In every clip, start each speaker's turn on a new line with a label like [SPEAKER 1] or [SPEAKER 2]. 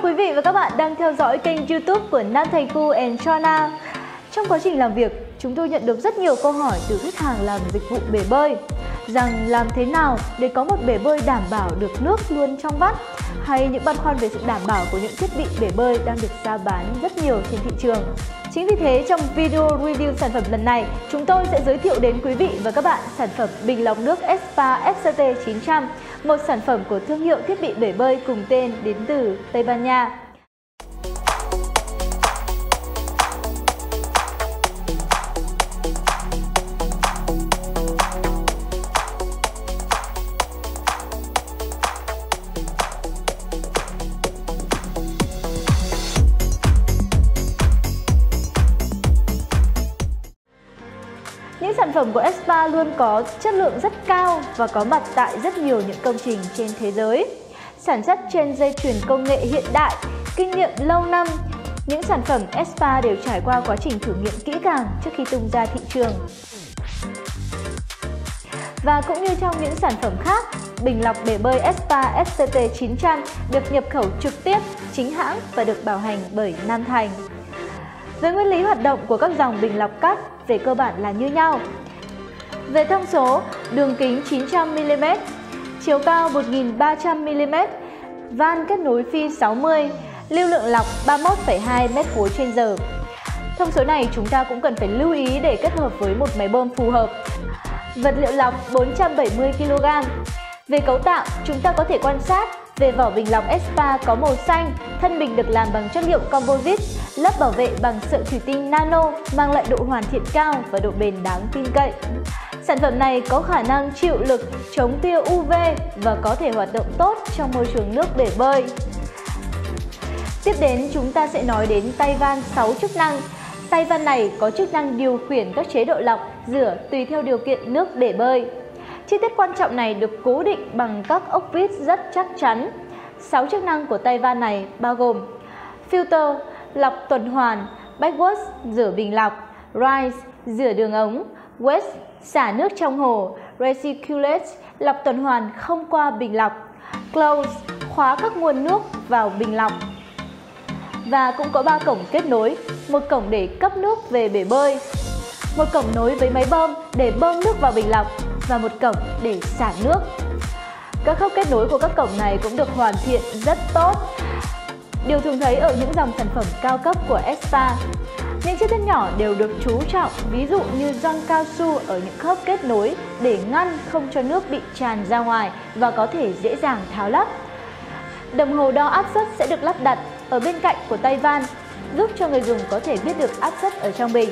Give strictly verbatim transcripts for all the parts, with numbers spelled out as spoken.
[SPEAKER 1] quý vị và các bạn đang theo dõi kênh YouTube của Nam Thành Khu and Chona. Trong quá trình làm việc, chúng tôi nhận được rất nhiều câu hỏi từ khách hàng làm dịch vụ bể bơi rằng làm thế nào để có một bể bơi đảm bảo được nước luôn trong vắt, hay những băn khoăn về sự đảm bảo của những thiết bị bể bơi đang được rao bán rất nhiều trên thị trường. Chính vì thế, trong video review sản phẩm lần này, chúng tôi sẽ giới thiệu đến quý vị và các bạn sản phẩm bình lọc nước Espa F C T chín trăm, một sản phẩm của thương hiệu thiết bị bể bơi cùng tên đến từ Tây Ban Nha. Những sản phẩm của Espa luôn có chất lượng rất cao và có mặt tại rất nhiều những công trình trên thế giới. Sản xuất trên dây chuyền công nghệ hiện đại, kinh nghiệm lâu năm, những sản phẩm Espa đều trải qua quá trình thử nghiệm kỹ càng trước khi tung ra thị trường. Và cũng như trong những sản phẩm khác, bình lọc bể bơi Espa F C T chín trăm được nhập khẩu trực tiếp, chính hãng và được bảo hành bởi Nam Thành. Về nguyên lý hoạt động của các dòng bình lọc cắt về cơ bản là như nhau. Về thông số, đường kính chín trăm mi li mét, chiều cao một nghìn ba trăm mi li mét, van kết nối phi sáu mươi, lưu lượng lọc ba mươi mốt phẩy hai mét khối trên giờ. Thông số này chúng ta cũng cần phải lưu ý để kết hợp với một máy bơm phù hợp. Vật liệu lọc bốn trăm bảy mươi ki lô gam. Về cấu tạo, chúng ta có thể quan sát về vỏ bình lọc Espa có màu xanh, thân bình được làm bằng chất liệu composite, lớp bảo vệ bằng sợi thủy tinh nano mang lại độ hoàn thiện cao và độ bền đáng tin cậy. Sản phẩm này có khả năng chịu lực, chống tia U V và có thể hoạt động tốt trong môi trường nước bể bơi. Tiếp đến chúng ta sẽ nói đến tay van sáu chức năng. Tay van này có chức năng điều khiển các chế độ lọc, rửa tùy theo điều kiện nước bể bơi. Chi tiết quan trọng này được cố định bằng các ốc vít rất chắc chắn. sáu chức năng của tay van này bao gồm filter, lọc tuần hoàn, backwash, rửa bình lọc, rise, rửa đường ống, waste, xả nước trong hồ, recirculate, lọc tuần hoàn không qua bình lọc, close, khóa các nguồn nước vào bình lọc. Và cũng có ba cổng kết nối, một cổng để cấp nước về bể bơi, một cổng nối với máy bơm để bơm nước vào bình lọc và một cổng để xả nước. Các khớp kết nối của các cổng này cũng được hoàn thiện rất tốt, điều thường thấy ở những dòng sản phẩm cao cấp của Espa. Những chi tiết nhỏ đều được chú trọng, ví dụ như gioăng cao su ở những khớp kết nối để ngăn không cho nước bị tràn ra ngoài và có thể dễ dàng tháo lắp. Đồng hồ đo áp suất sẽ được lắp đặt ở bên cạnh của tay van, giúp cho người dùng có thể biết được áp suất ở trong bình.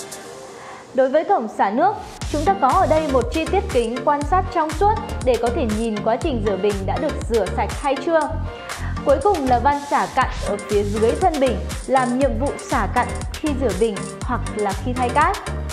[SPEAKER 1] Đối với cổng xả nước, chúng ta có ở đây một chi tiết kính quan sát trong suốt để có thể nhìn quá trình rửa bình đã được rửa sạch hay chưa. Cuối cùng là van xả cặn ở phía dưới thân bình, làm nhiệm vụ xả cặn khi rửa bình hoặc là khi thay cát.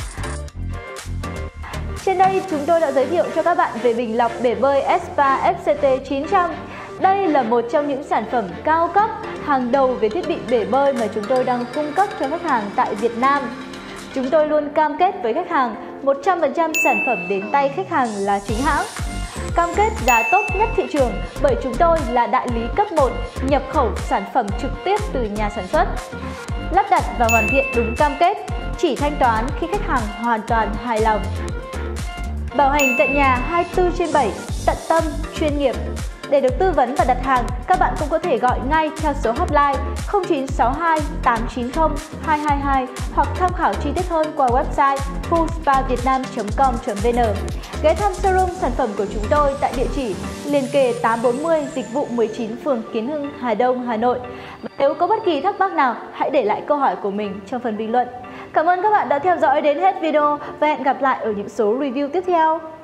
[SPEAKER 1] Trên đây chúng tôi đã giới thiệu cho các bạn về bình lọc bể bơi Espa F C T chín trăm. Đây là một trong những sản phẩm cao cấp, hàng đầu về thiết bị bể bơi mà chúng tôi đang cung cấp cho khách hàng tại Việt Nam. Chúng tôi luôn cam kết với khách hàng một trăm phần trăm sản phẩm đến tay khách hàng là chính hãng. Cam kết giá tốt nhất thị trường bởi chúng tôi là đại lý cấp một nhập khẩu sản phẩm trực tiếp từ nhà sản xuất. Lắp đặt và hoàn thiện đúng cam kết, chỉ thanh toán khi khách hàng hoàn toàn hài lòng. Bảo hành tận nhà hai mươi tư trên bảy, tận tâm, chuyên nghiệp. Để được tư vấn và đặt hàng, các bạn cũng có thể gọi ngay theo số hotline không chín sáu hai tám chín không hai hai hai hoặc tham khảo chi tiết hơn qua website poolspavietnam chấm com chấm vn. Ghé thăm showroom sản phẩm của chúng tôi tại địa chỉ liền kề tám bốn mươi Dịch vụ mười chín, phường Kiến Hưng, Hà Đông, Hà Nội. Nếu có bất kỳ thắc mắc nào, hãy để lại câu hỏi của mình trong phần bình luận. Cảm ơn các bạn đã theo dõi đến hết video và hẹn gặp lại ở những số review tiếp theo.